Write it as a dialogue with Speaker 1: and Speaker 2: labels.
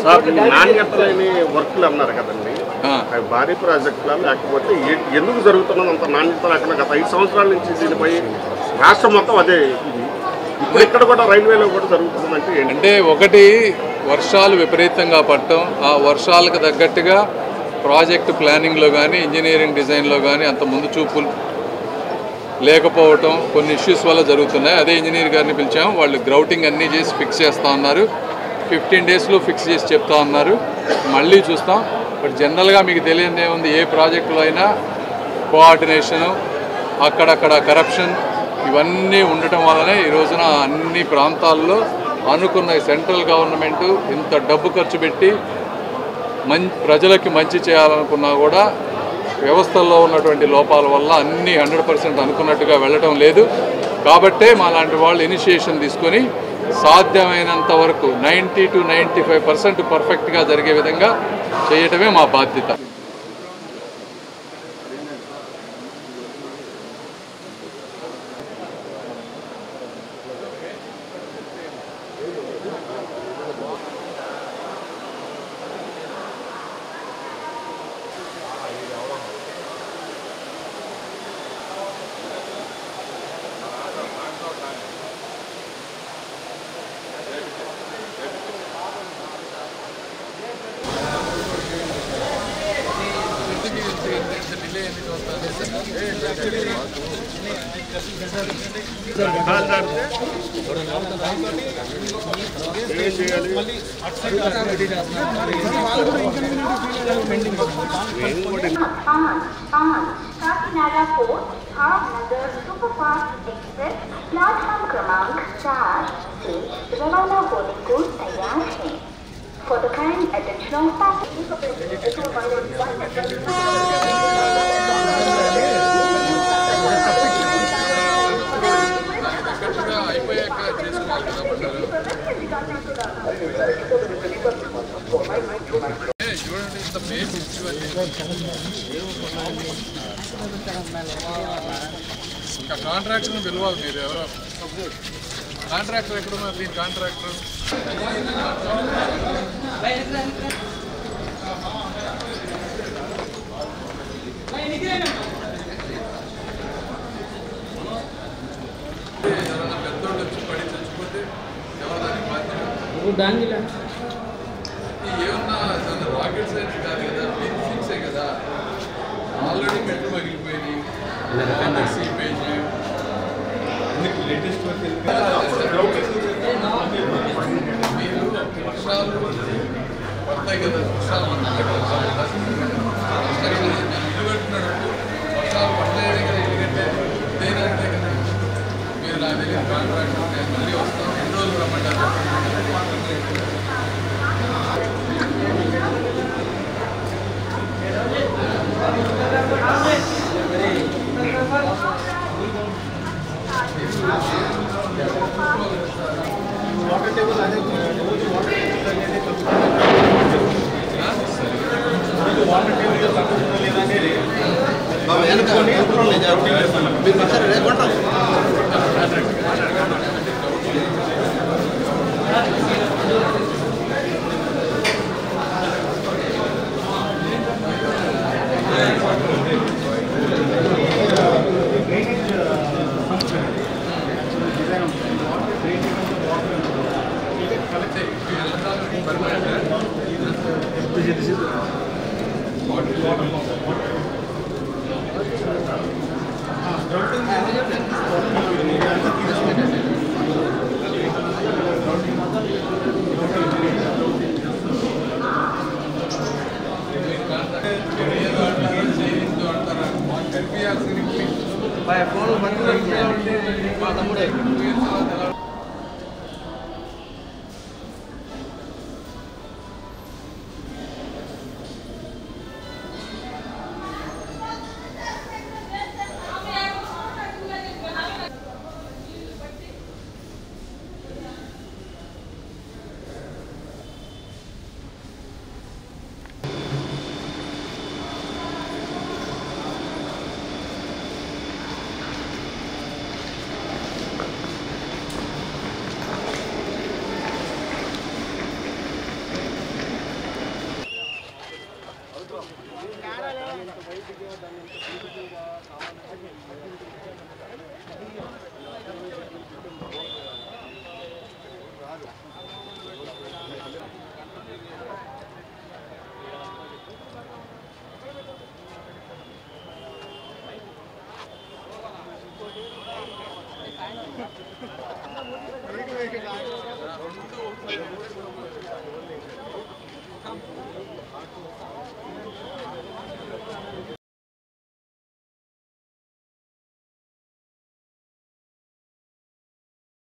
Speaker 1: Sir నాణ్యత లేని వర్క్లు అన్నారు కదండి, అవి భారీ ప్రాజెక్టులా లేకపోతే ఎందుకు జరుగుతున్నది అంత నాణ్యత లేకుండా? గత 5 సంవత్సరాల నుంచి దీనిపై రాష్ట్రం మొత్తం అదే ఇది. ఇప్పుడు ఇక్కడ కూడా రైల్వేలో కూడా జరుగుతుందంటే
Speaker 2: అంటే ఒకటి వర్షాలు విపరీతంగా పడటం, ఆ వర్షాలకు తగ్గట్టుగా ప్రాజెక్టు ప్లానింగ్లో కానీ ఇంజనీరింగ్ డిజైన్లో కానీ అంత ముందు చూపులు లేకపోవటం కొన్ని ఇష్యూస్ వల్ల జరుగుతున్నాయి. అదే ఇంజనీర్ గారిని పిలిచాము, వాళ్ళు గ్రౌటింగ్ అన్నీ చేసి ఫిక్స్ చేస్తూ ఉన్నారు. 15 డేస్లో ఫిక్స్ చేసి చెప్తా ఉన్నారు, మళ్ళీ చూస్తాం. బట్ జనరల్గా మీకు తెలియదే ఉంది, ఏ ప్రాజెక్టులో అయినా కోఆర్డినేషను, అక్కడక్కడ కరప్షన్ ఇవన్నీ ఉండటం వల్లనే ఈ రోజున అన్ని ప్రాంతాల్లో అనుకున్న సెంట్రల్ గవర్నమెంటు ఇంత డబ్బు ఖర్చు పెట్టి ప్రజలకి మంచి చేయాలనుకున్నా కూడా వ్యవస్థల్లో ఉన్నటువంటి లోపాల వల్ల అన్నీ 100% అనుకున్నట్టుగా వెళ్ళటం లేదు. కాబట్టే మా లాంటి వాళ్ళు ఇనిషియేషన్ తీసుకొని సాధ్యమైనంత వరకు 90 to 95% పర్ఫెక్ట్గా జరిగే విధంగా చేయటమే మా బాధ్యత.
Speaker 3: Kakinada Port Bhavnagar superfast express platform क्रमांक 4 से रवाना होने को तैयार है. For the kind attention of passengers.
Speaker 2: Contractor పిలవాలి మీరు, ఎవరో కాంట్రాక్టర్ ఎక్కడున్నారు? దీని కాంట్రాక్టర్ పెద్దోళ్ళు వచ్చి పడి చచ్చిపోతే ఎవరు దానికి బాధ్యత? ఏమన్నా రాకెట్ సైన్స్ కాదు కదా, ఫిజిక్సే కదా. ఆల్రెడీ మెట్లు పగిలిపోయినాయి, సీపేజ్ మీరు వర్షాలు పడతాయి కదా, వర్షాలు ఇల్లు కట్టినప్పుడు వర్షాలు పడతాయి కదా, ఇల్లు కట్టారు దేనంటే కదా. మీరు నా దగ్గర కాంట్రాక్ట్ మళ్ళీ వస్తాం, ఎన్ని రోజులు రమ్మంటారు?
Speaker 3: Thank you.